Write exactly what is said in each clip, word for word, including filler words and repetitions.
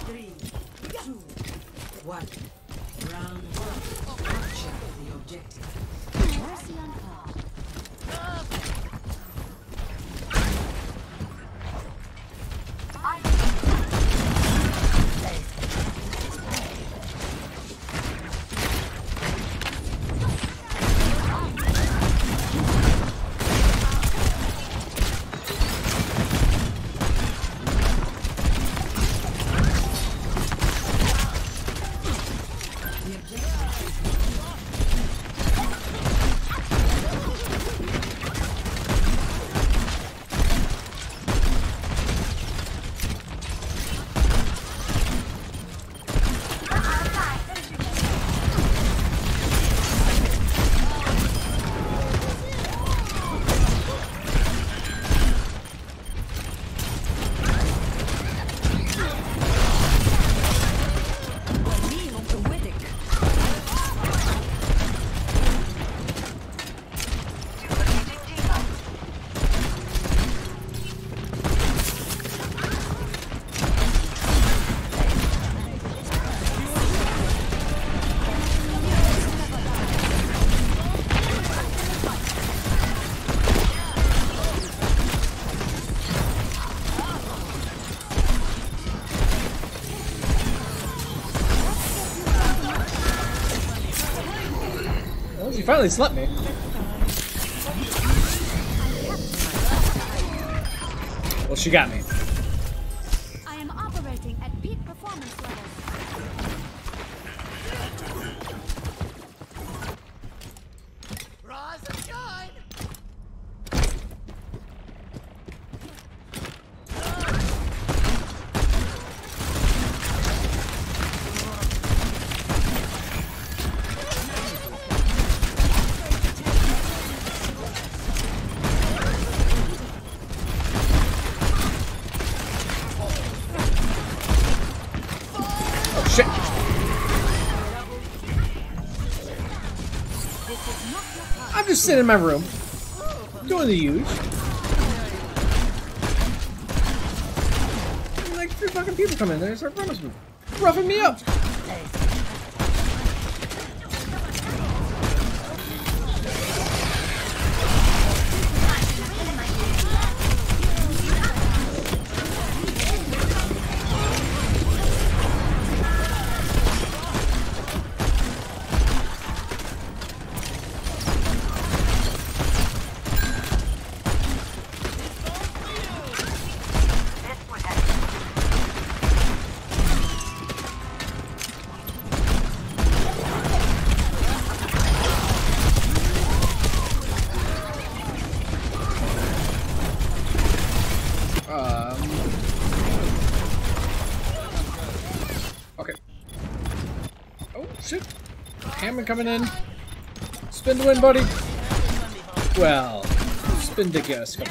Three, two, one. Round one. Capture the objective. Mercy on call. She finally slept me. Well, she got me. I am operating at peak performance levels. Rise and shine! Shit. I'm just sitting in my room, doing the huge. And like three fucking people come in there and start roughing me, roughing me up. Hammond coming in. Spin to win, buddy. Well, spin to get us.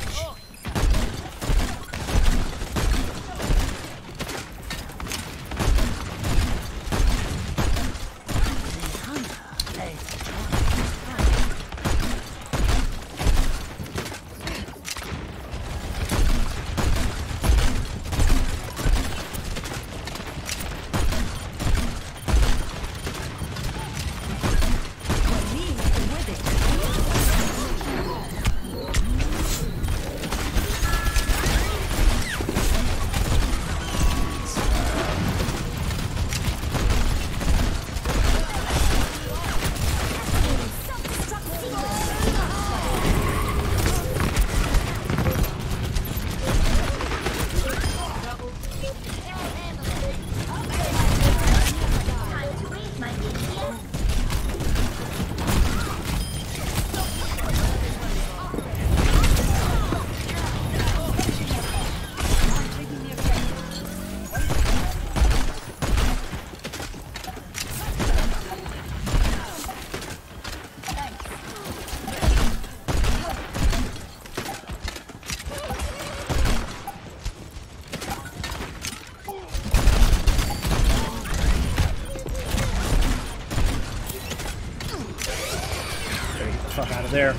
Fuck out of there.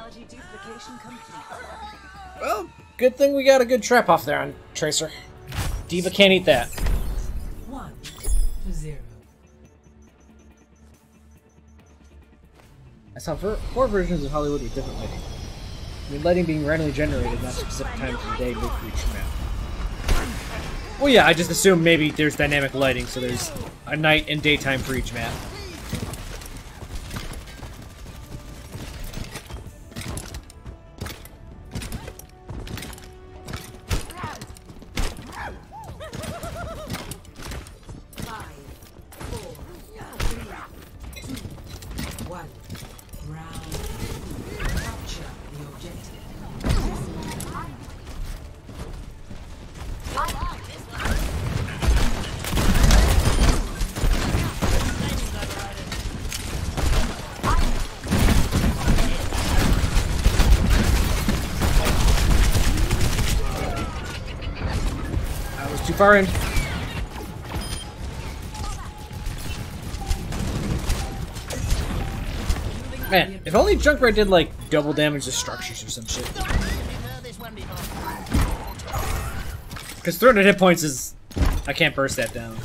Functionality duplication complete. Well, good thing we got a good trap off there on Tracer. D.Va can't eat that. One to zero. I saw four, four versions of Hollywood with different lighting. I mean, lighting being randomly generated, not specific times of the day, move for each map. Well, yeah, I just assume maybe there's dynamic lighting, so there's a night and daytime for each map. Too far in. Man, if only Junkrat did like double damage to structures or some shit. Because three hundred hit points is... I can't burst that down.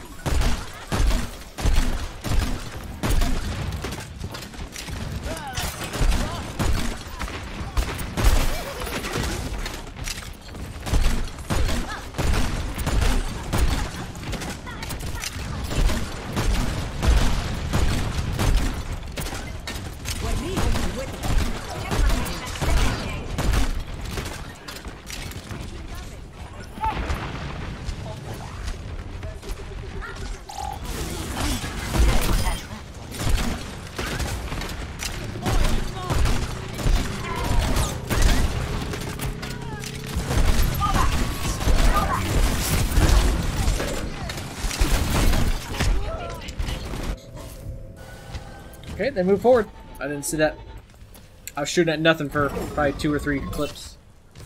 Okay, then move forward. I didn't see that. I was shooting at nothing for probably two or three clips.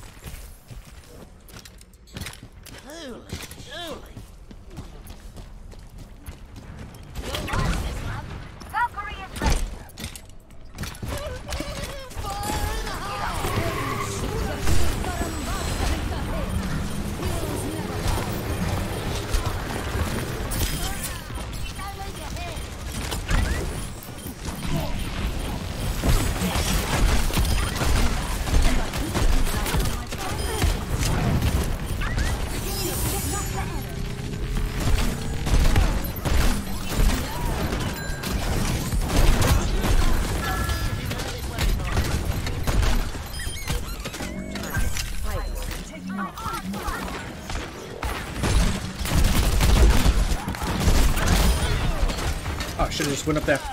Oh, should've just went up there.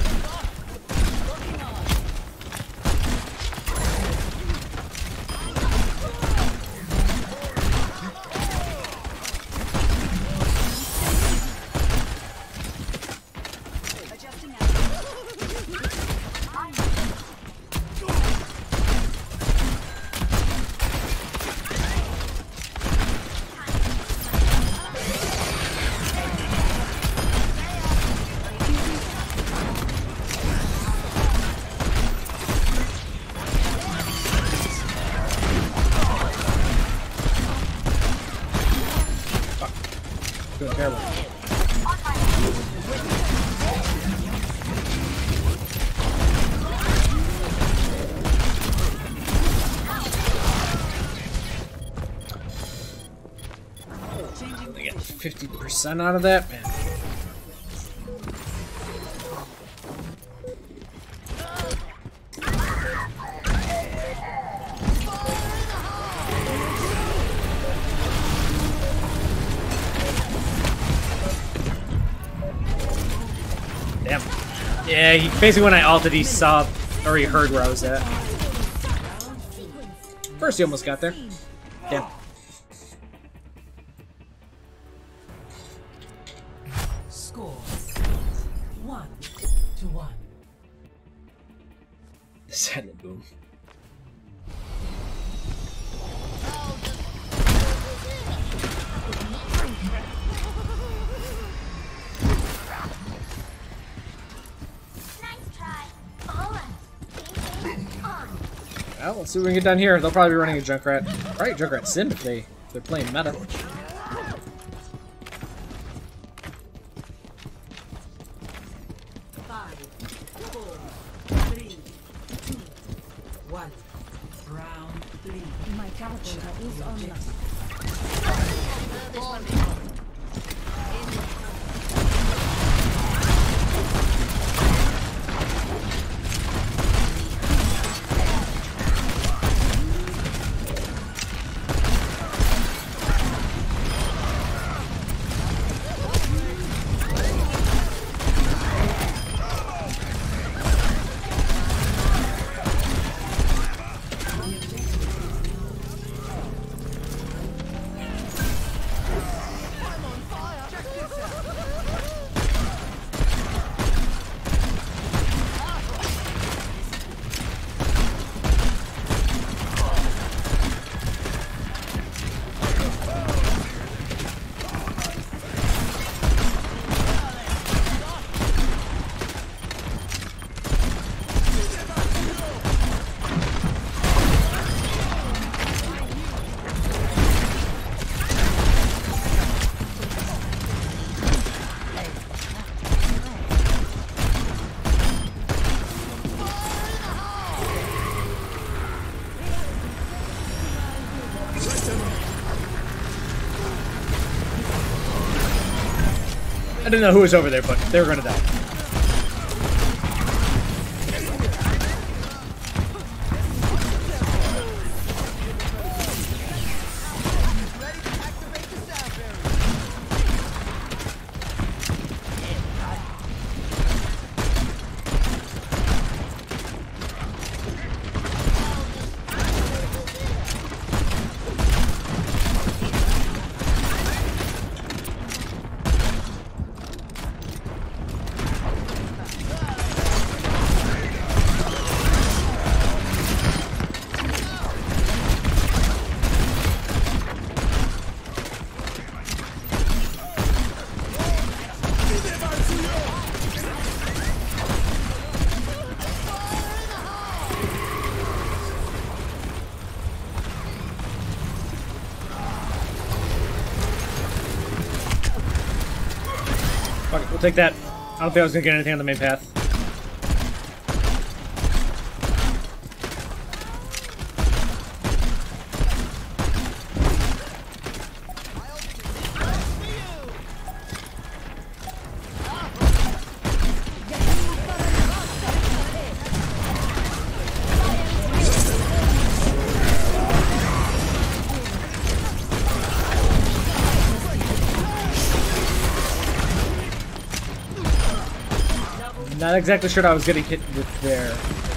Doing terrible. I get fifty percent out of that, man. Damn. Yeah, he, basically when I ulted, he saw, or he heard where I was at. First he almost got there. Damn. Score one to one. Silent boom. Nice try. Hold on. On. Well, let's see what we can get down here. They'll probably be running a Junkrat. Right, Junkrat Sim if they, if they're playing meta. Five, four, three, two, one. Round three. My teleporter is online. I didn't know who was over there, but they were gonna die. Fuck it, we'll take that. I don't think I was gonna get anything on the main path. Not exactly sure what I was getting hit with there.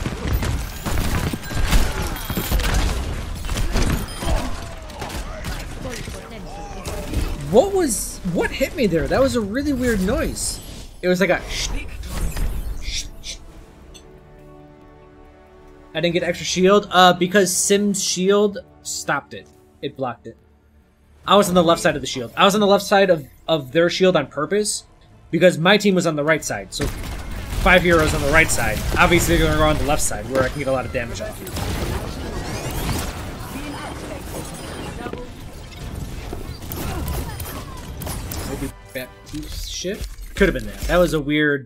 What was... what hit me there? That was a really weird noise. It was like a... I didn't get extra shield, uh, because Sim's shield stopped it. It blocked it. I was on the left side of the shield. I was on the left side of, of their shield on purpose, because my team was on the right side, so... Five heroes on the right side. Obviously, they're going to go on the left side, where I can get a lot of damage off. Maybe Baptiste shift? Could have been that. That was a weird...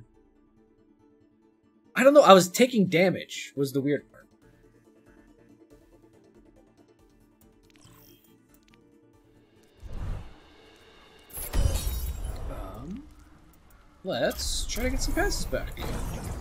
I don't know. I was taking damage, was the weird part. Um... Let's try to get some passes back.